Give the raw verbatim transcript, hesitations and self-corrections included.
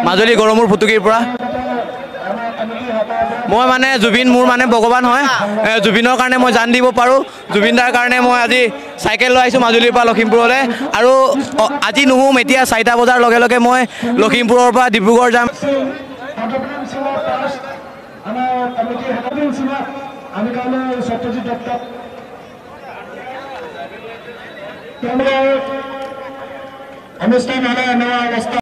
মাজুলী গড়মূৰ ফুটুকীৰ পৰা মই মানে জুবিন মোৰ মানে ভগৱান হয় জুবিনৰ কাৰণে মই জান দিব পাৰোঁ জুবিন দাৰ কাৰণে মই আজি চাইকেল লৈ আহিছোঁ মাজুলীৰ পৰা লখিমপুৰলৈ আৰু আজি নুশুম এতিয়া চাৰিটা বজাৰ লগে লগে মই লখিমপুৰৰ পৰা ডিব্ৰুগড় যাম অনুষ্ঠান